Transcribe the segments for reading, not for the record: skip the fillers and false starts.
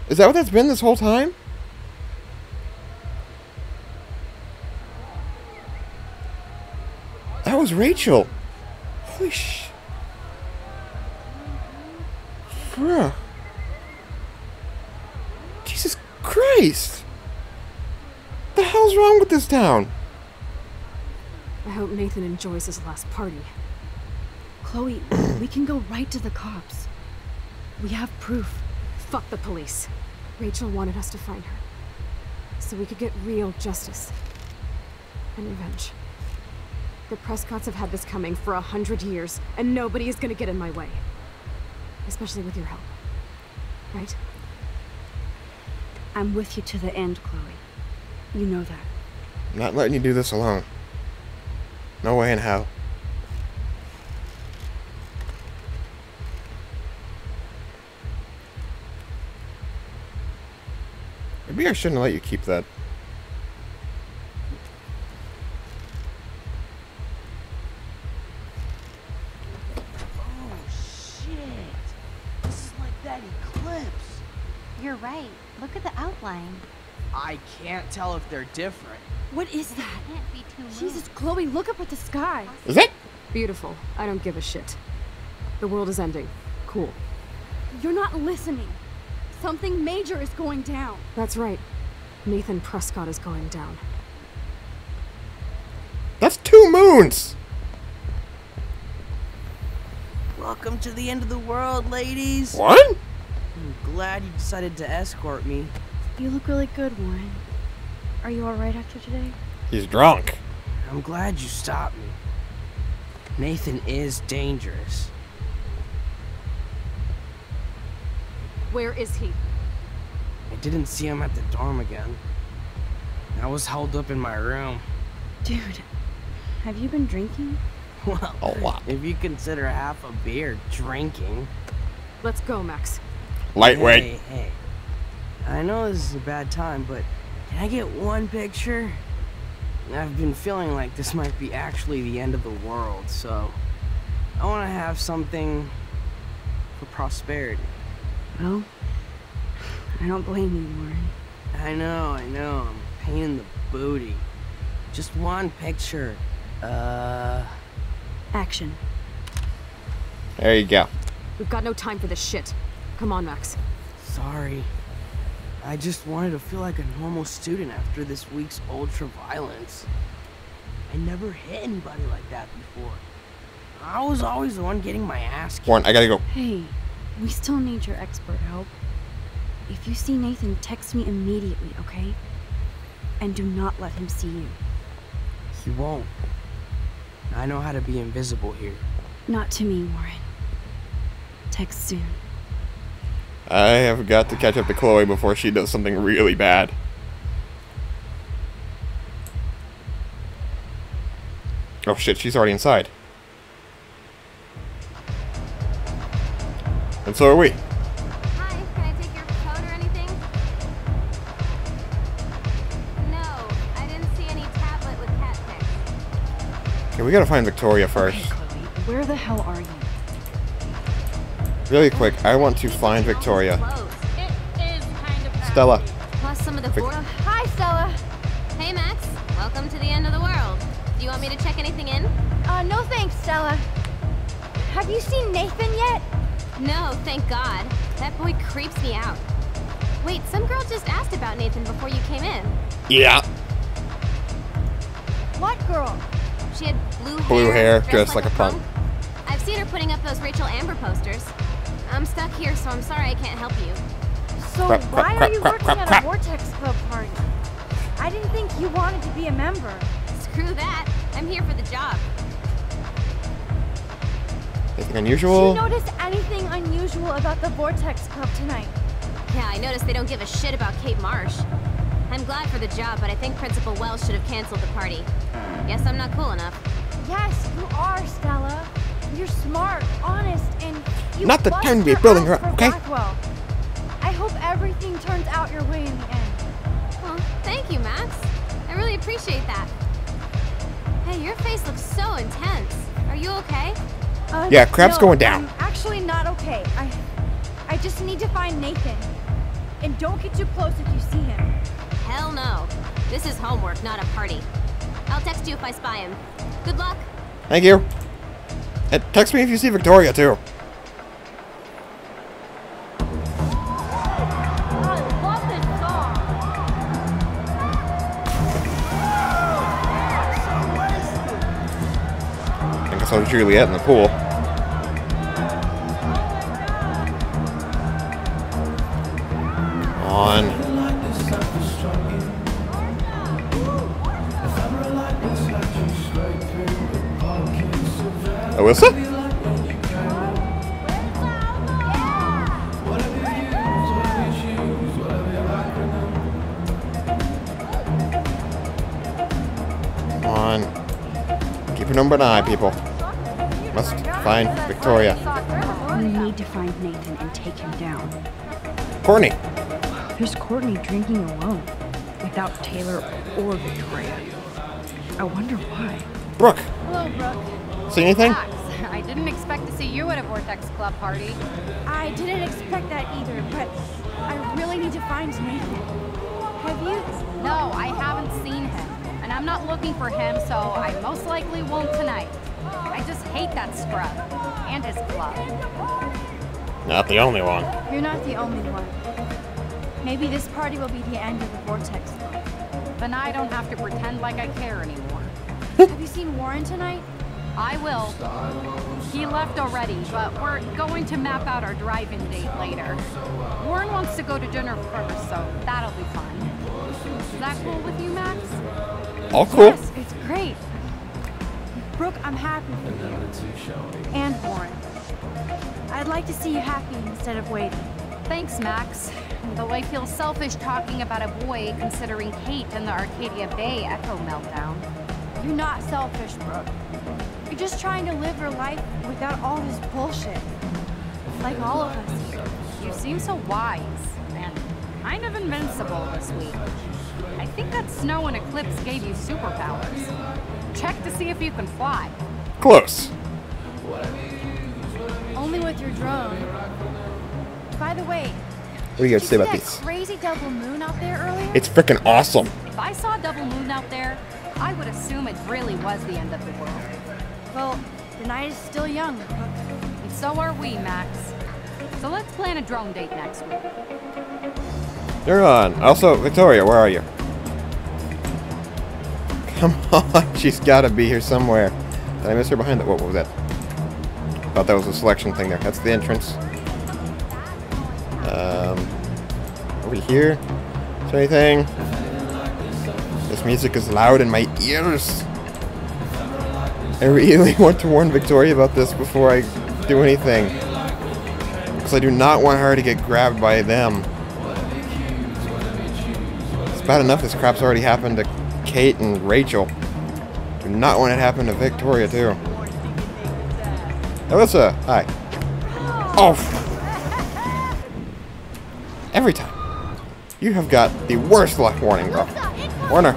Is that what that's been this whole time? That was Rachel. Holy sh... Bruh. Jesus Christ. What the hell's wrong with this town? I hope Nathan enjoys his last party. Chloe, we can go right to the cops. We have proof. Fuck the police. Rachel wanted us to find her, so we could get real justice and revenge. The Prescotts have had this coming for 100 years, and nobody is gonna get in my way. Especially with your help. Right? I'm with you to the end, Chloe. You know that. I'm not letting you do this alone. No way in hell. Maybe I shouldn't let you keep that. Oh shit! This is like that eclipse. You're right. Look at the outline. I can't tell if they're different. What is that? Can't be too low. Jesus, Chloe, look up at the sky. Is it? Beautiful. I don't give a shit. The world is ending. Cool. You're not listening. Something major is going down. That's right. Nathan Prescott is going down. That's 2 moons! Welcome to the end of the world, ladies. What? I'm glad you decided to escort me. You look really good, Warren. Are you alright after today? He's drunk. I'm glad you stopped me. Nathan is dangerous. Where is he? I didn't see him at the dorm again. I was held up in my room. Dude, have you been drinking? Well, A lot. if you consider half a beer drinking. Let's go, Max. Lightweight. Hey. I know this is a bad time, but can I get one picture? I've been feeling like this might be actually the end of the world, so I want to have something for prosperity. Well, I don't blame you, Warren. I know, I'm a pain in the booty. Just one picture. Action. There you go. We've got no time for this shit. Come on, Max. Sorry. I just wanted to feel like a normal student after this week's ultra-violence. I never hit anybody like that before. I was always the one getting my ass kicked. Warren, I gotta go. Hey, we still need your expert help. If you see Nathan, text me immediately, okay? And do not let him see you. He won't. I know how to be invisible here. Not to me, Warren. Text soon. I have got to catch up to Chloe before she does something really bad. Oh shit, she's already inside. And so are we. Hi, can I take your coat or anything? No, I didn't see any tablet with cat pics. Okay, we gotta find Victoria first. Okay, Chloe, where the hell are you? Really quick, I want to find Victoria. It is kind of crowded. Stella. Plus some of the Hi, Stella. Hey, Max. Welcome to the end of the world. Do you want me to check anything in? No thanks, Stella. Have you seen Nathan yet? No, thank God. That boy creeps me out. Wait, some girl just asked about Nathan before you came in. Yeah. What girl? She had blue Blue hair, dressed dressed like a punk. I've seen her putting up those Rachel Amber posters. I'm stuck here, so I'm sorry I can't help you. So Crap, why crap, are you crap, working crap, at crap. a Vortex Club party? I didn't think you wanted to be a member. Screw that. I'm here for the job. Anything Did unusual? you notice anything unusual about the Vortex Club tonight? Yeah, I noticed they don't give a shit about Kate Marsh. I'm glad for the job, but I think Principal Wells should have canceled the party. Guess I'm not cool enough. Yes, you are, Stella. You're smart, honest, and you Not the bust time to be your building her ass up, for okay? Blackwell. I hope everything turns out your way in the end. Well, thank you, Max. I really appreciate that. Hey, your face looks so intense. Are you okay? Yeah, crap's no, going down. I'm actually not okay. I just need to find Nathan. And don't get too close if you see him. Hell no. This is homework, not a party. I'll text you if I spy him. Good luck. Thank you. And text me if you see Victoria, too. I love this song. I guess I'll Juliet in the pool. On. Alyssa? On. Keep an open eye, people. Must find Victoria. We need to find Nathan and take him down. Courtney. There's Courtney drinking alone, without Taylor or Victoria. I wonder why. Brooke. Hello, Brooke. See anything? Max, I didn't expect to see you at a Vortex Club party. I didn't expect that either, but I really need to find Nathan. Have you? No, I haven't seen him. And I'm not looking for him, so I most likely won't tonight. I just hate that scrub. And his club. Not the only one. You're not the only one. Maybe this party will be the end of the Vortex Club. Then I don't have to pretend like I care anymore. Have you seen Warren tonight? I will. He left already, but we're going to map out our drive-in date later. Warren wants to go to dinner first, so that'll be fun. Is that cool with you, Max? All cool. Yes, it's great. Brooke, I'm happy for you. And Warren. I'd like to see you happy instead of waiting. Thanks, Max. Though I feel selfish talking about a boy considering Kate and the Arcadia Bay Echo meltdown. You're not selfish, Brooke. You're just trying to live your life without all this bullshit. Like all of us here. You seem so wise and kind of invincible this week. I think that snow and eclipse gave you superpowers. Check to see if you can fly. Close. Only with your drone. By the way, What do you did guys you say see about that these? crazy double moon out there earlier? It's freaking awesome. If I saw a double moon out there, I would assume it really was the end of the world. Well, the night is still young, Brooke. And so are we, Max. So let's plan a drone date next week. You're on. Also, Victoria, where are you? Come on, she's got to be here somewhere. Did I miss her behind the... What was that? Thought that was a selection thing there. That's the entrance. Over here? Is there anything? This music is loud in my ears. I really want to warn Victoria about this before I do anything. Because I do not want her to get grabbed by them. It's bad enough this crap's already happened to Kate and Rachel. Do not want it to happen to Victoria, too. Alyssa, hi. Oh! Every time. You have got the worst luck, warning, bro. Warner.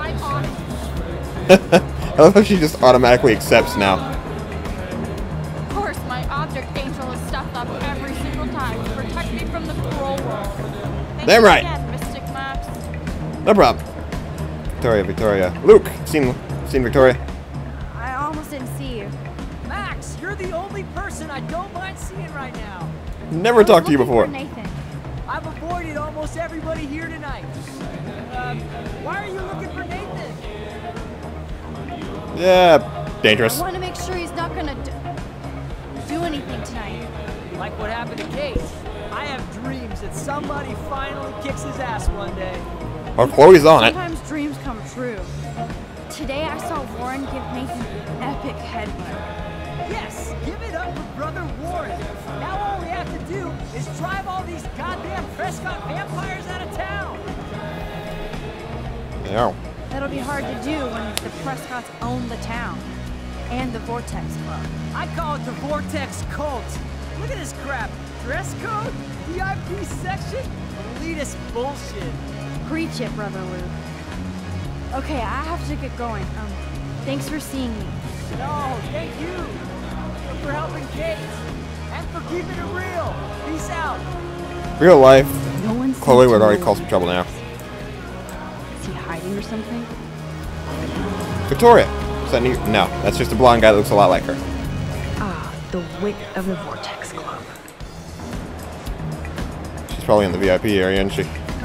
I love how she just automatically accepts now. Of course, my object angel is stuffed up every single time to protect me from the cruel world. Damn right. Again, Mystic Max. No problem. Victoria. Luke, seen Victoria? I almost didn't see you. Max, you're the only person I don't mind seeing right now. Never talked to you Looking before. for Nathan. I've avoided almost everybody here tonight. Why are you looking for Nathan? Yeah, I dangerous. want to make sure he's not gonna do anything tonight. Like what happened to Kate. I have dreams that somebody finally kicks his ass one day. Oh, Chloe's on it. Sometimes dreams come true. Today I saw Warren give Nathan an epic headbutt. Yes, give it up for Brother Warren. Now all we have to do is drive all these goddamn Prescott vampires out of town. Yeah. That'll be hard to do when the Prescotts own the town. And the Vortex Club. I call it the Vortex Cult. Look at this crap. Dress code? VIP section? Elitist bullshit. Preach it, Brother Luke. Okay, I have to get going. Thanks for seeing me. No, thank you. For helping Kate. And for keeping it real. Peace out. Real life. No one's Chloe would already cause some trouble now. Is he hiding or something? Victoria! Is that new? No, that's just a blonde guy that looks a lot like her. Ah, the wit of the Vortex Club. She's probably in the VIP area, isn't she?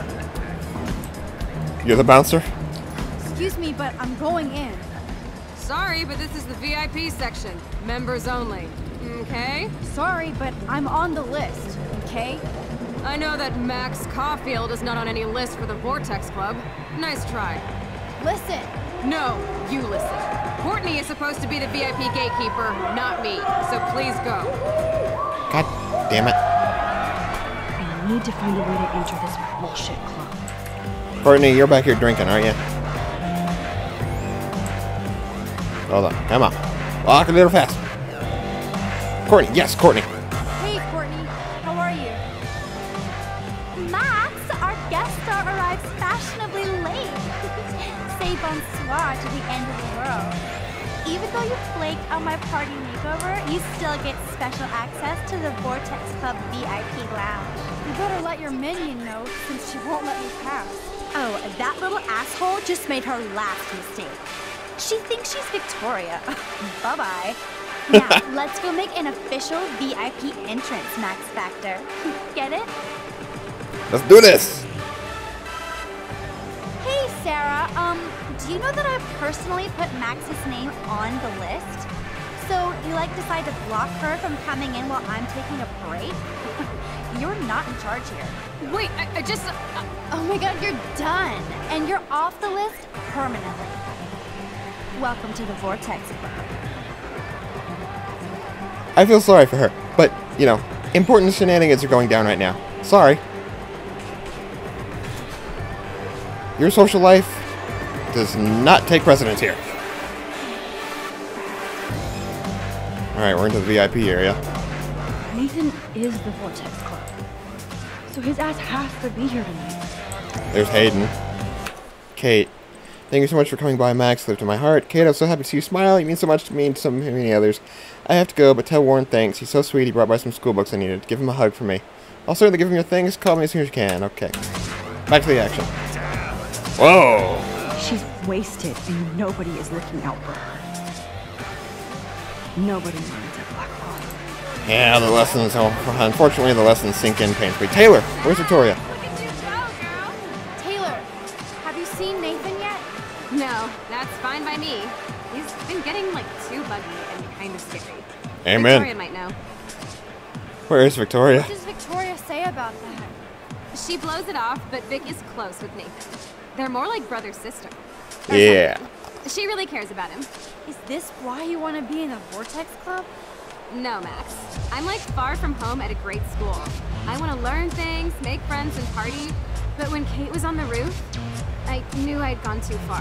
You're the bouncer? Excuse me, but I'm going in. Sorry, but this is the VIP section. Members only. Okay? Sorry, but I'm on the list, okay? I know that Max Caulfield is not on any list for the Vortex Club. Nice try. Listen. No, you listen. Courtney is supposed to be the VIP gatekeeper, not me. So please go. God damn it. I need to find a way to enter this bullshit club. Courtney, you're back here drinking, aren't you? Hold on, come on. Walk a little fast. Courtney, yes, Courtney. Hey, Courtney. How are you? Max, our guest star arrives fashionably late. Say bonsoir to the end of the world. Even though you flaked on my party makeover, you still get special access to the Vortex Club VIP lounge. You better let your minion know, since she won't let me pass. Oh, that little asshole just made her last mistake. She thinks she's Victoria. Bye-bye. Now, let's go make an official VIP entrance, Max Factor. Get it? Let's do this. Hey, Sarah, do you know that I personally put Max's name on the list? So you decide to block her from coming in while I'm taking a break? You're not in charge here. Wait, I just... Oh my god, you're done. And you're off the list permanently. Welcome to the Vortex Club. I feel sorry for her, but, you know, important shenanigans are going down right now. Sorry. Your social life does not take precedence here. Alright, we're into the VIP area. Nathan is the Vortex Club. So his ass has to be here tonight. There's Hayden. Kate. Thank you so much for coming by, Max. Live to my heart. Kate, I'm so happy to see you smile. You mean so much to me and so many others. I have to go, but tell Warren thanks. He's so sweet. He brought by some school books I needed. Give him a hug for me. I'll certainly give him your things. Call me as soon as you can. Okay. Back to the action. Whoa! She's wasted, and nobody is looking out for her. Nobody learns at Blackwell. Yeah, the lessons, unfortunately, the lessons sink in painfully. Taylor, where's Victoria? Taylor, have you seen Nathan yet? No, that's fine by me. He's been getting, too buggy and kind of scary. Amen. Victoria might know. Where is Victoria? What does Victoria say about that? She blows it off, but Vic is close with Nathan. They're more like brother-sister. Yeah. She really cares about him. Is this why you want to be in the Vortex Club? No, Max. I'm far from home at a great school. I want to learn things, make friends, and party. But when Kate was on the roof, I knew I'd gone too far.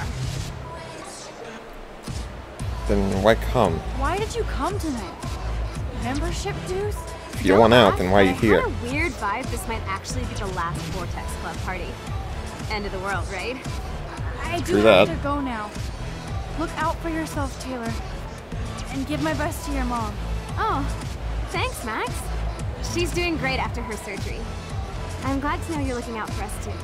Then why come? Why did you come tonight? Membership dues? If you don't want out, then why are you here? I had a weird vibe this might actually be the last Vortex Club party. End of the world, right? I do True have that. to go now. Look out for yourself, Taylor. And give my best to your mom. Oh, thanks, Max. She's doing great after her surgery. I'm glad to know you're looking out for us, too.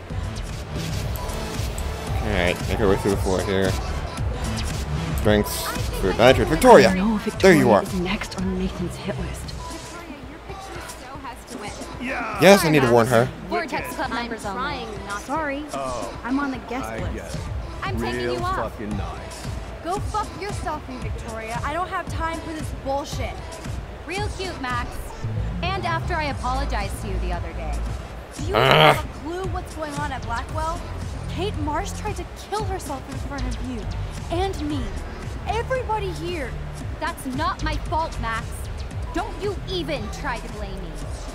Alright, make our way through the floor here. Drinks, food, nitrate. Victoria! No, There Victoria you are. is next on Nathan's hit list. Victoria, your picture so has to win. Yes, I need to warn her. Vortex Club members only. Trying not to. Sorry, I'm on the guest list. I'm taking you off. Fucking nice. Go fuck yourself, Victoria. I don't have time for this bullshit. Real cute, Max. And after I apologized to you the other day. Do you have a clue what's going on at Blackwell? Kate Marsh tried to kill herself in front of you. And me. Everybody here. That's not my fault, Max. Don't you even try to blame me.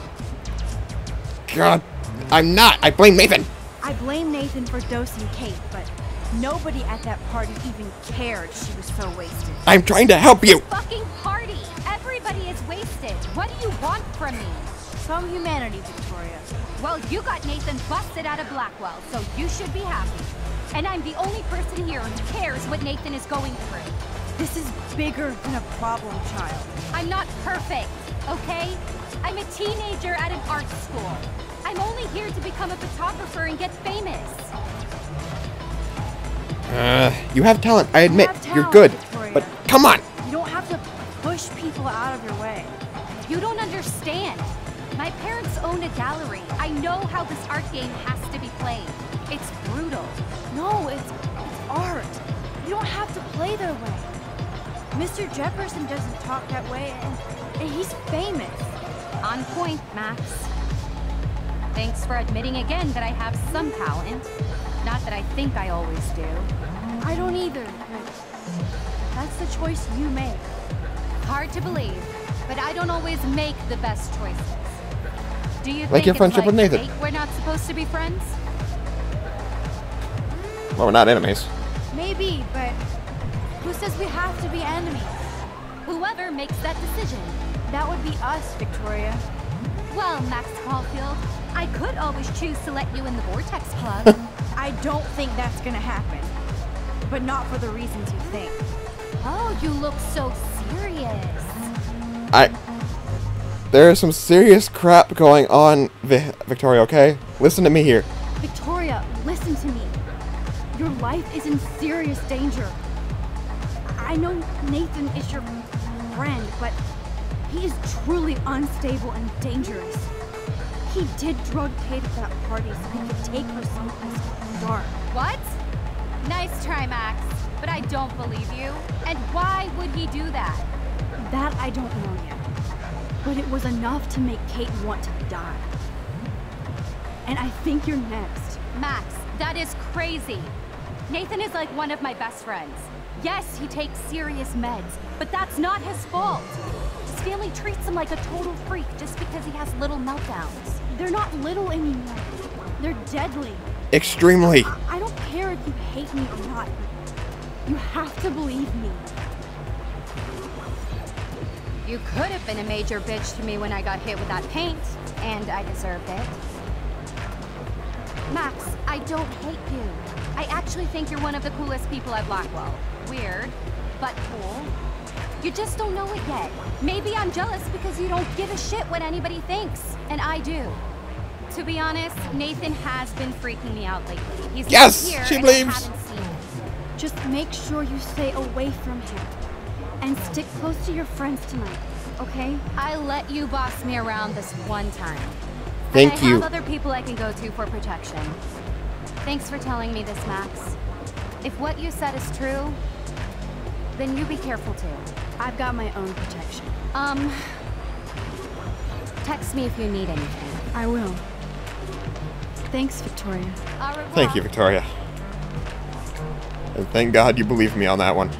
God, I'm not. I blame Nathan. I blame Nathan for dosing Kate, but nobody at that party even cared she was so wasted. I'm trying to help you. Fucking party! Everybody is wasted. What do you want from me? Some humanity, Victoria. Well, you got Nathan busted out of Blackwell, so you should be happy. And I'm the only person here who cares what Nathan is going through. This is bigger than a problem child. I'm not perfect, okay? I'm a teenager at an art school. I'm only here to become a photographer and get famous. You have talent, I admit. have You're talent, good. Victoria. But come on! You don't have to push people out of your way. You don't understand. My parents own a gallery. I know how this art game has to be played. It's brutal. No, it's art. You don't have to play their way. Mr. Jefferson doesn't talk that way, and he's famous. On point, Max. Thanks for admitting again that I have some talent. Not that I think I always do. I don't either, but that's the choice you make. Hard to believe, but I don't always make the best choices. Do you Like think your it's friendship like with Nathan. fate we're not supposed to be friends? Well, we're not enemies. Maybe, but who says we have to be enemies? Whoever makes that decision. That would be us, Victoria. Well, Max Caulfield, I could always choose to let you in the Vortex Club. I don't think that's gonna happen. But not for the reasons you think. Oh, you look so serious. There is some serious crap going on, Victoria, okay? Listen to me here. Victoria, listen to me. Your life is in serious danger. I know Nathan is your friend, but he is truly unstable and dangerous. He did drug Kate at that party so he could take her someplace dark. What? Nice try, Max, but I don't believe you. And why would he do that? That I don't know yet. But it was enough to make Kate want to die. And I think you're next. Max, that is crazy. Nathan is like one of my best friends. Yes, he takes serious meds, but that's not his fault. His family treats him like a total freak just because he has little meltdowns. They're not little anymore. They're deadly. Extremely. I don't care if you hate me or not. You have to believe me. You could have been a major bitch to me when I got hit with that paint, and I deserved it. Max, I don't hate you. I actually think you're one of the coolest people at Blackwell. Weird, but cool. You just don't know it yet. Maybe I'm jealous because you don't give a shit what anybody thinks, and I do. To be honest, Nathan has been freaking me out lately. He's Yes, here she and believes. I haven't seen him. Just make sure you stay away from him. And stick close to your friends tonight, okay? I let you boss me around this one time. Thank and you. I have other people I can go to for protection. Thanks for telling me this, Max. If what you said is true, then you be careful too. I've got my own protection. Text me if you need anything. I will. Thanks, Victoria. Au revoir. Thank you, Victoria. And thank God you believed me on that one.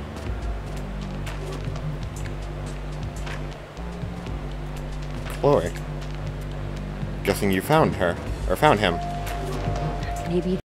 Chloe. Guessing you found her. Or found him. Maybe